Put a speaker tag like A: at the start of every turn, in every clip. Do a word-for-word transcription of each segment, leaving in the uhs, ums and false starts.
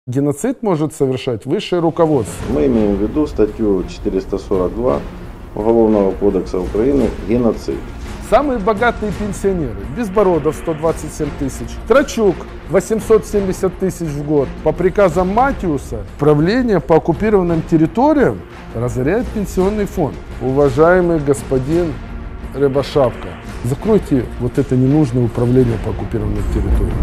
A: Геноцид может совершать высшее руководство.
B: Мы имеем в виду статью четыреста сорок два Уголовного кодекса Украины «Геноцид».
A: Самые богатые пенсионеры: Безбородов сто двадцать семь тысяч, Трачук восемьсот семьдесят тысяч в год. По приказам Матиуса правление по оккупированным территориям разоряет пенсионный фонд. Уважаемый господин Рябошапка, закройте вот это ненужное управление по оккупированным территориям.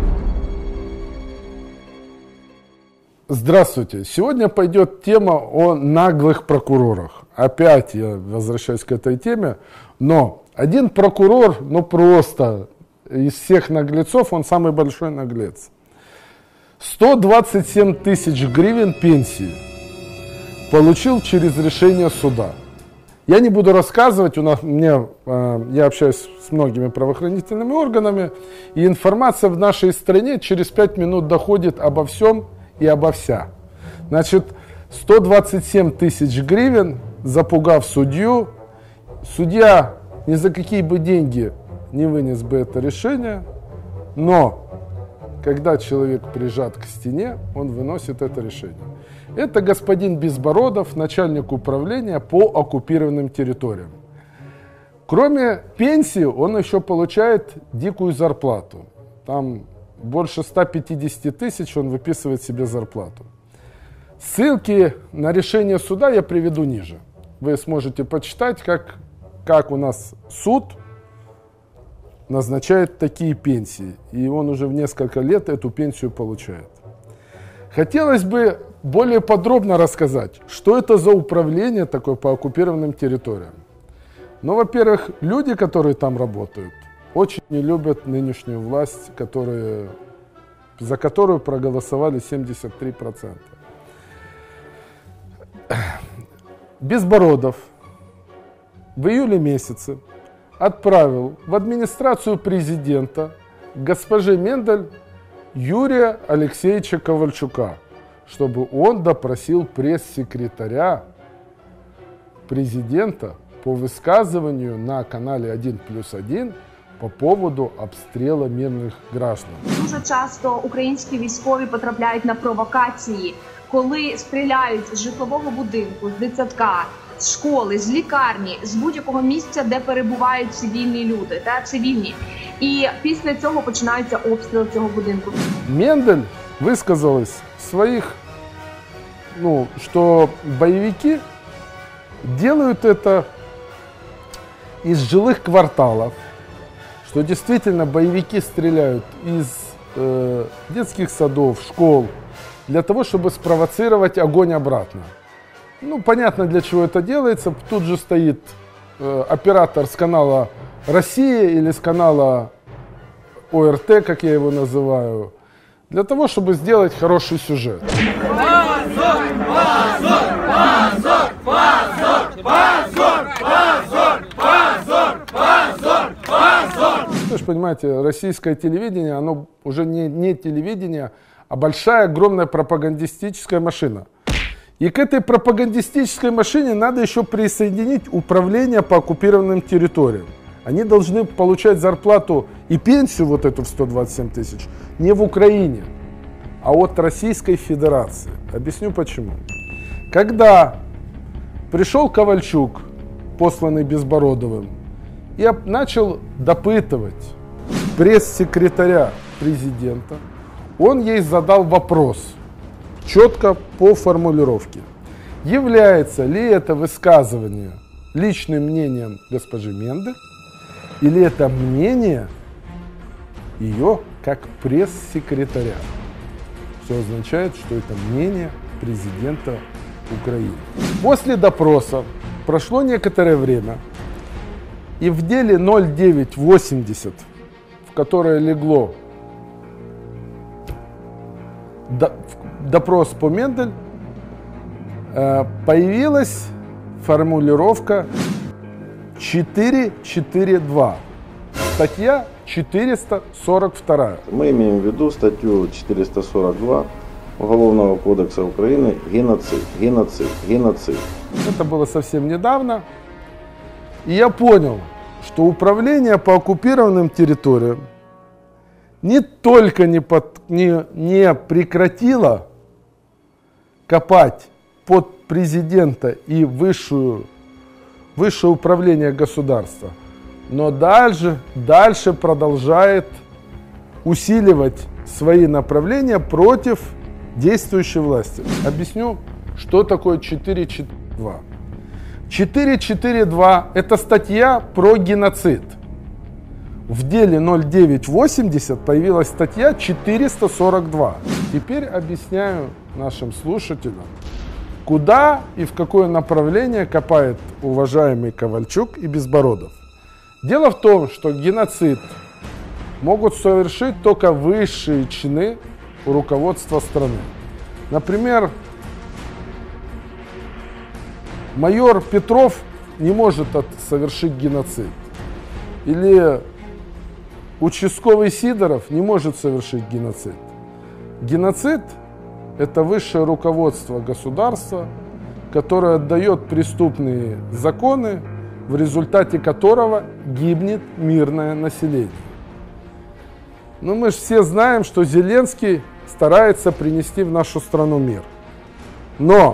A: Здравствуйте! Сегодня пойдет тема о наглых прокурорах. Опять я возвращаюсь к этой теме, но один прокурор, ну просто из всех наглецов, он самый большой наглец. сто двадцать семь тысяч гривен пенсии получил через решение суда. Я не буду рассказывать, у нас, мне, э, я общаюсь с многими правоохранительными органами, и информация в нашей стране через пять минут доходит обо всем и обо вся. Значит, сто двадцать семь тысяч гривен, запугав судью, судья ни за какие бы деньги не вынес бы это решение, но когда человек прижат к стене, он выносит это решение. Это господин Безбородов, начальник управления по оккупированным территориям. Кроме пенсии, он еще получает дикую зарплату. Там больше ста пятидесяти тысяч он выписывает себе зарплату. Ссылки на решение суда я приведу ниже. Вы сможете почитать, как, как у нас суд назначает такие пенсии. И он уже в несколько лет эту пенсию получает. Хотелось бы более подробно рассказать, что это за управление такое по оккупированным территориям. Ну, во-первых, люди, которые там работают, очень не любят нынешнюю власть, которые, за которую проголосовали семьдесят три процента. Безбородов в июле месяце отправил в администрацию президента госпоже Мендель Юрия Алексеевича Ковальчука, чтобы он допросил пресс-секретаря президента по высказыванию на канале один плюс один по поводу обстрілу мирних граждан.
C: Дуже часто українські військові потрапляють на провокації, коли стріляють з житлового будинку, з дитсадка, з школи, з лікарні, з будь-якого місця, де перебувають цивільні люди, та цивільні. І після цього починається обстріл цього будинку.
A: Мендель высказалась в своих, ну, что боевики делают это из жилых кварталов, что действительно боевики стреляют из э, детских садов, школ, для того, чтобы спровоцировать огонь обратно. Ну, понятно, для чего это делается. Тут же стоит э, оператор с канала «Россия» или с канала О Р Т, как я его называю, для того, чтобы сделать хороший сюжет.
D: Позор! Позор! Позор! Позор! Позор! Позор! Позор! Позор! Позор!
A: Вы же понимаете, российское телевидение, оно уже не, не телевидение, а большая, огромная пропагандистическая машина. И к этой пропагандистической машине надо еще присоединить управление по оккупированным территориям. Они должны получать зарплату и пенсию вот эту в сто двадцать семь тысяч не в Украине, а от Российской Федерации. Объясню почему. Когда пришел Ковальчук, посланный Безбородовым, и начал допытывать пресс-секретаря президента, он ей задал вопрос, четко по формулировке. Является ли это высказывание личным мнением госпожи Мендель, или это мнение ее как пресс-секретаря? Что означает, что это мнение президента Украины. После допроса прошло некоторое время, и в деле ноль девять восемьдесят, в которое легло допрос по Мендель, появилась формулировка четыре четыре два, статья четыреста сорок два.
B: Мы имеем в виду статью четыреста сорок два Уголовного кодекса Украины «Геноцид». Геноцид. Геноцид.
A: Это было совсем недавно. И я понял, что управление по оккупированным территориям не только не, под, не, не прекратило копать под президента и высшую, высшее управление государства, но дальше, дальше продолжает усиливать свои направления против действующей власти. Объясню, что такое четыре четыре два. четыре четыре два – это статья про геноцид. В деле ноль девять восемьдесят появилась статья четыреста сорок два. Теперь объясняю нашим слушателям, куда и в какое направление копает уважаемый Ковальчук и Безбородов. Дело в том, что геноцид могут совершить только высшие чины руководства страны. Например, майор Петров не может совершить геноцид. Или участковый Сидоров не может совершить геноцид. Геноцид – это высшее руководство государства, которое отдает преступные законы, в результате которого гибнет мирное население. Но мы же все знаем, что Зеленский старается принести в нашу страну мир. Но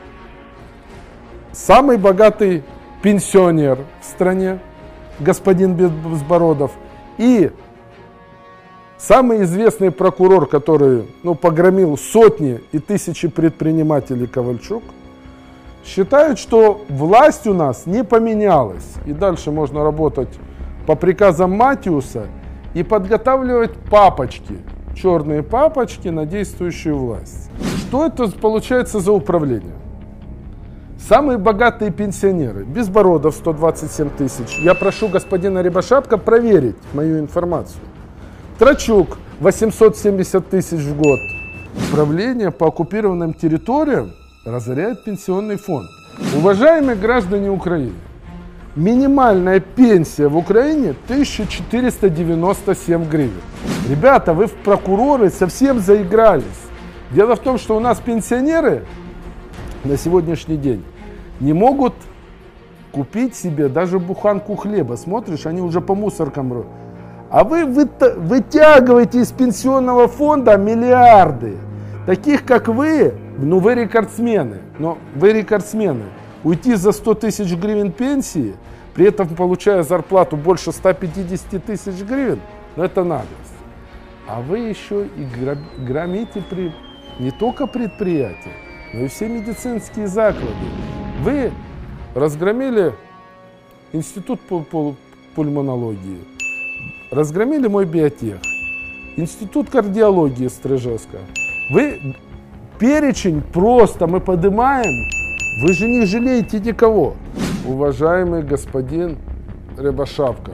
A: самый богатый пенсионер в стране, господин Безбородов, и самый известный прокурор, который ну, погромил сотни и тысячи предпринимателей, Ковальчук, считают, что власть у нас не поменялась. И дальше можно работать по приказам Матиуса и подготавливать папочки, черные папочки на действующую власть. Что это получается за управление? Самые богатые пенсионеры. Безбородов сто двадцать семь тысяч. Я прошу господина Рябошапка проверить мою информацию. Трачук восемьсот семьдесят тысяч в год. Управление по оккупированным территориям разоряет пенсионный фонд. Уважаемые граждане Украины, минимальная пенсия в Украине тысяча четыреста девяносто семь гривен. Ребята, вы в прокуроры совсем заигрались. Дело в том, что у нас пенсионеры на сегодняшний день не могут купить себе даже буханку хлеба. Смотришь, они уже по мусоркам роют. А вы вытягиваете из пенсионного фонда миллиарды. Таких, как вы, ну вы рекордсмены. Но вы рекордсмены. Уйти за сто тысяч гривен пенсии, при этом получая зарплату больше ста пятидесяти тысяч гривен, ну это наглость. А вы еще и громите при... не только предприятия, но и все медицинские заклады. Вы разгромили институт пульмонологии, разгромили мой биотех, институт кардиологии Стрижевска. Вы перечень просто мы поднимаем, вы же не жалеете никого. Уважаемый господин Рябошапка,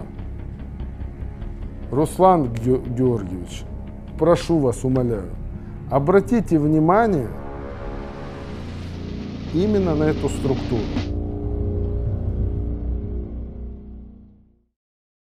A: Руслан Георгиевич, прошу вас, умоляю, обратите внимание именно на эту структуру.